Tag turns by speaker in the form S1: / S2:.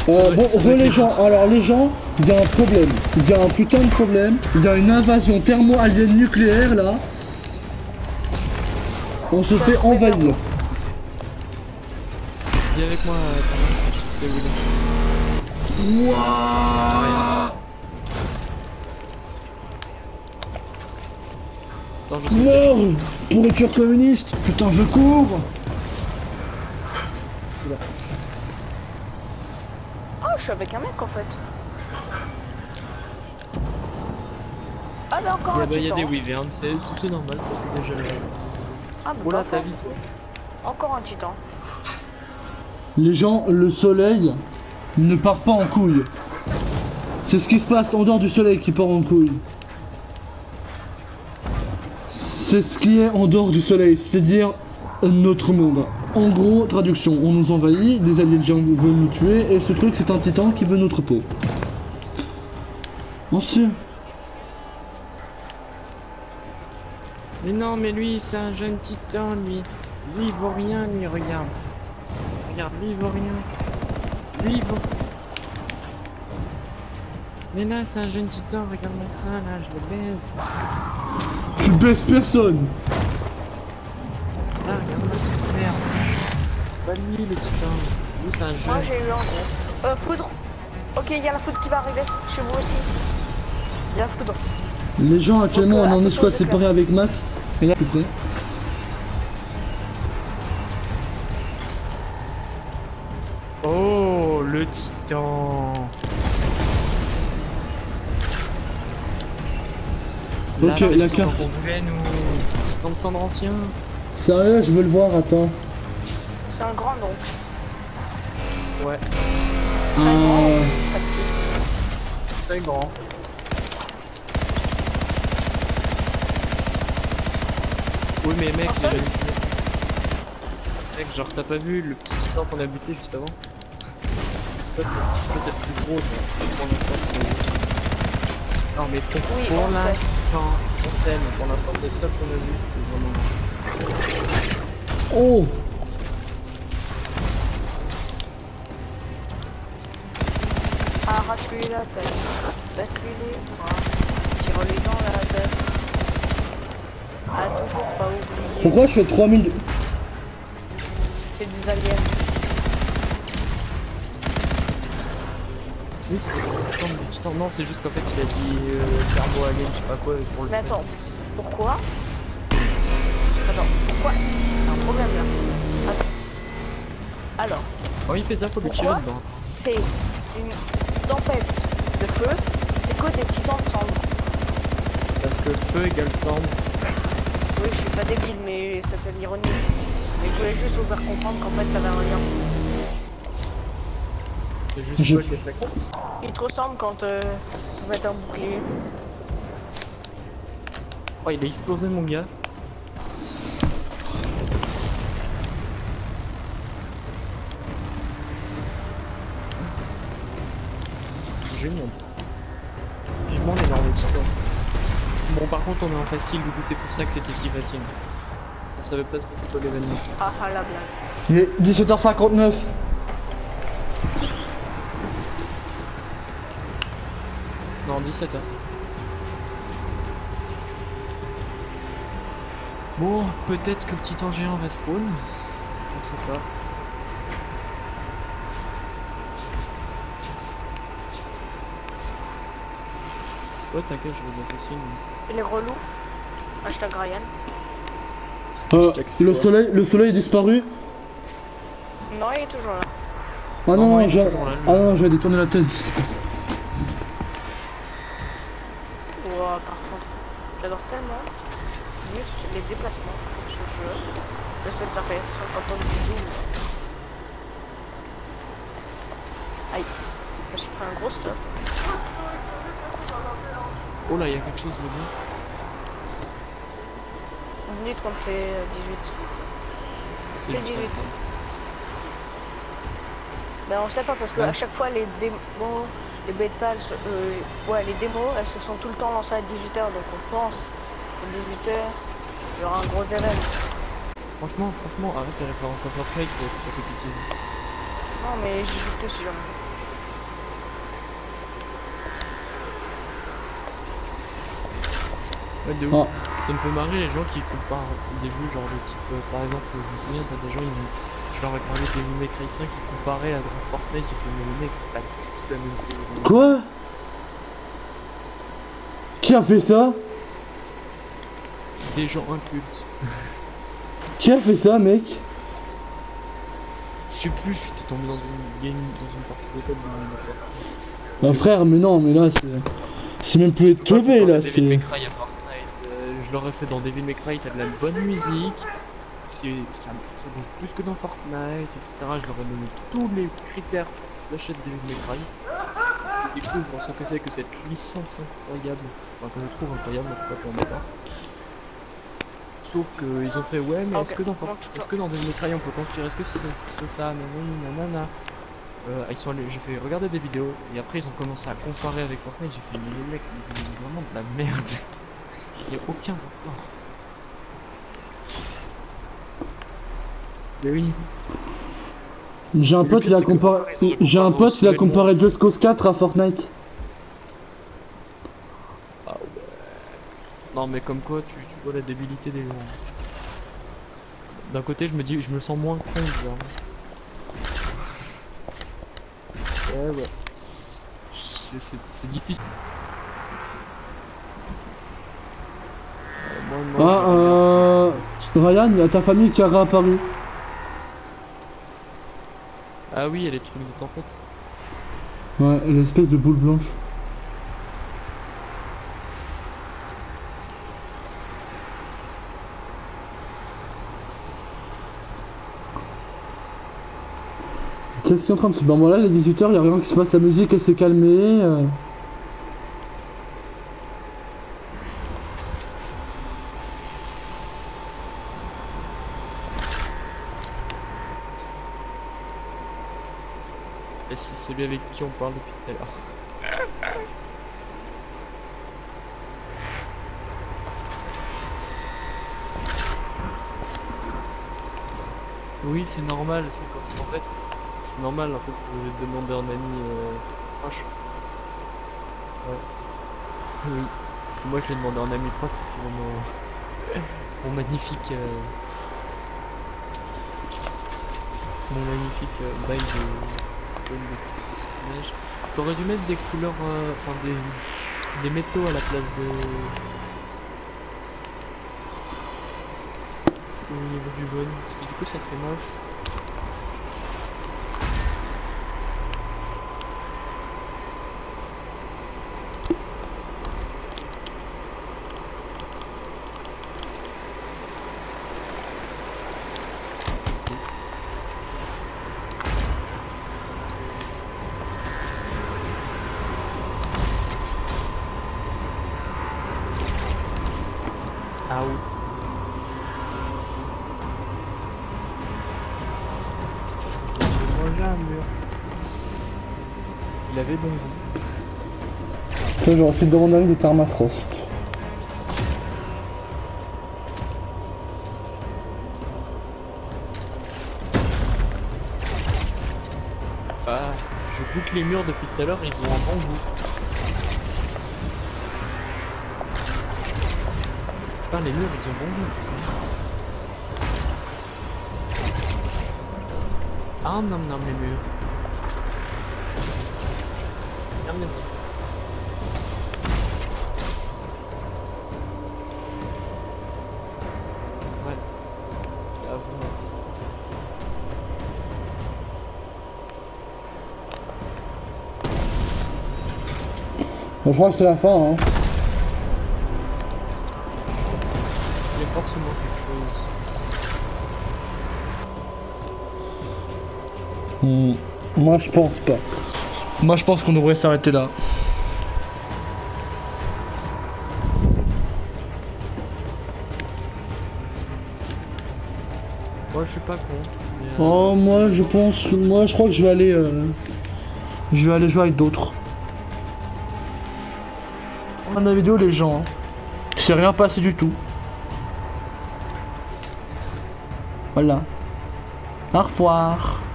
S1: Bon, les gens, alors les gens, il y a un problème. Il y a un putain de problème. Il y a une invasion thermo-alien nucléaire là. On se fait envahir.
S2: Viens avec moi, je sais où il est.
S1: Wouah.
S2: Attends, je sais.
S1: Mort. Pourriture communiste. Putain, je cours.
S3: Oh, je suis avec un mec en fait. Ah bah encore un
S2: Il y a
S3: titan.
S2: des wyverns, c'est normal, ça fait déjà...
S3: Ah bah
S2: Oula,
S3: parfait.
S2: ta vie toi.
S3: Encore un titan.
S1: Les gens, le soleil ne part pas en couille. C'est ce qui se passe en dehors du soleil qui part en couille. C'est ce qui est en dehors du soleil, c'est-à-dire notre monde. En gros, traduction, on nous envahit, des aliens géants veulent nous tuer, et ce truc c'est un titan qui veut notre peau. Monsieur.
S2: Mais non, mais lui, c'est un jeune titan, lui. Lui, il vaut rien, lui, regarde. Regarde, lui, il vaut rien. Lui, il vaut... Mais là, c'est un jeune titan, regarde-moi ça, là, je le baise.
S1: Tu baisses personne.
S2: Là, regarde-moi cette merde. Pas lui, le titan. Lui, c'est un jeune.
S3: Moi j'ai eu un gros. Foudre. Ok, il y a la foudre qui va arriver. Chez vous aussi. Il y a la foudre.
S1: Les gens actuellement on est en escouade séparée avec Matt. Et là, près.
S2: Oh, le titan.
S1: Ok,
S2: là,
S1: la
S2: c'est
S1: carte.
S2: qu'on voulait, nous. Titan de cendre ancien.
S1: Sérieux, je veux le voir, attends.
S3: C'est un grand donc.
S2: Ouais.
S3: Pas petit.
S2: Très grand. Oui mais mec,
S3: En seul
S2: mec, genre t'as pas vu le petit titan qu'on a buté juste avant? Ça c'est le plus gros ça. Pour l'instant, non mais
S3: Oui,
S2: pour
S3: on
S2: l'instant, on sait, mais pour l'instant c'est le seul qu'on a vu. Vraiment...
S1: Oh.
S3: Arrache-lui la tête. Batte-lui les bras. Tire-lui dans la tête. Ah, toujours pas oublier.
S1: Pourquoi je fais 3000
S3: C'est des aliens.
S2: Oui c'est des titans, non c'est juste qu'en fait il a dit thermo alien, je sais pas quoi pour le...
S3: Mais attends, pourquoi? Attends, pourquoi? Il y a un problème là. Attends. Alors,
S2: Quand il fait ça, faut lui tirer
S3: pourquoi
S2: dedans.
S3: c'est une tempête de feu, c'est que des titans de cendre.
S2: Parce que feu égale cendre.
S3: Oui, je suis pas débile, mais c'était l'ironie. Mais je voulais juste vous faire comprendre qu'en fait ça avait un lien.
S2: C'est juste quoi qui est fait.
S3: Il te ressemble quand tu vas être un bouclier.
S2: Oh il a explosé mon gars. C'est génial. Vivement l'énorme titan. Bon par contre on est en facile, du coup c'est pour ça que c'était si facile. On savait pas c'était quoi l'événement.
S3: Ah ah la blague.
S1: Il est 17h59.
S2: Non 17h. Bon, peut-être que le titan géant va spawn. On sait pas. Ouais t'inquiète, je vais l'assassiner.
S3: Il est relou. Hashtag Ryan.
S1: Le soleil est disparu.
S3: Non, il est toujours là.
S1: Ah
S2: Non,
S1: non,
S2: il est toujours là, lui.
S1: j'ai détourné la tête.
S3: Ouah, par contre, j'adore tellement juste les déplacements de ce jeu. Je sais que ça fait 50 ans de zoom. Aïe, je me suis pris un gros stop.
S2: Oh là, il y a quelque chose de bien.
S3: On minute quand c'est 18. C'est 18. Mais on sait pas parce que à chaque fois les démos, les bêtas, ouais les démos, elles se sont tout le temps lancées à 18h, donc on pense qu'à 18h, il y aura un gros événement.
S2: Franchement, arrête les références à Far Cry, ça fait pitié.
S3: Non mais j'y joue plus si jamais.
S2: Ouais, de ouf.
S1: Ah.
S2: Ça me fait marrer les gens qui comparent des jeux genre de type, par exemple, je me souviens, t'as des gens, je leur ai parlé de Devil May Cry 5 qui comparaient à Fortnite, j'ai fait, mais les mecs, c'est pas du tout la même chose.
S1: Quoi? Qui a fait ça?
S2: Des gens incultes.
S1: Qui a fait ça, mec?
S2: Je sais plus, j'étais tombé dans une game, dans une partie de code d'une fois.
S1: Bah frère, mais non, mais là c'est même plus teubé là,
S2: Devil May
S1: c'est...
S2: Cry à Fortnite, je l'aurais fait dans Devil May Cry, t'as de la bonne musique, ça bouge plus que dans Fortnite, etc. Je leur ai donné tous les critères pour qu'ils achètent Devil May Cry. Ils découvrent ce que c'est que cette licence incroyable, enfin que je trouve incroyable, en tout cas pour ma part. Sauf qu'ils ont fait ouais, mais est-ce que dans Devil May Cry on peut construire, est-ce que c'est ça, nanana. Ils sont allés, j'ai fait regarder des vidéos et après ils ont commencé à comparer avec Fortnite. J'ai fait mais les mecs, ils font vraiment de la merde. Il n'y a aucun rapport. Mais oui.
S1: J'ai un pote, il a comparé Just Cause 4 à Fortnite.
S2: Ah ouais. Non mais comme quoi tu vois la débilité des gens. D'un côté je me sens moins con genre. Ouais. C'est difficile.
S1: Ryan, il y a ta famille qui a réapparu.
S2: Ah oui, il y a les trucs de tempête.
S1: Ouais, l'espèce de boule blanche. Qu'est-ce qui est en train de se... Ben voilà, les 18h, il n'y a rien qui se passe, la musique elle s'est calmée.
S2: Et si c'est lui avec qui on parle depuis tout à l'heure. Oui, c'est normal, c'est en fait, c'est normal en fait que vous êtes demandé un ami proche. Ouais. Oui. Parce que moi je l'ai demandé un ami proche pour mon magnifique bail de neige. T'aurais dû mettre des couleurs, enfin des métaux à la place de... au niveau du jaune, parce que du coup ça fait moche. Ah oui. Manger un mur. Il avait bon goût.
S1: Ça, j'aurais fait demander un de Thermafrost.
S2: Ah, je goûte les murs depuis tout à l'heure, ils ont un bon goût. Putain, les murs, ils ont bon goût. Ah, non, les murs. Miam, miam. Ouais. Là, vous...
S1: Bon, je crois que c'est la fin, hein.
S2: Il y a forcément quelque chose.
S1: Moi je pense pas. Moi je pense qu'on devrait s'arrêter là.
S2: Moi je suis pas contre. Mais,
S1: Oh moi je pense. Moi je crois que je vais aller. Je vais aller jouer avec d'autres. Dans la vidéo les gens. Hein. C'est rien passé du tout. Voilà. Au revoir.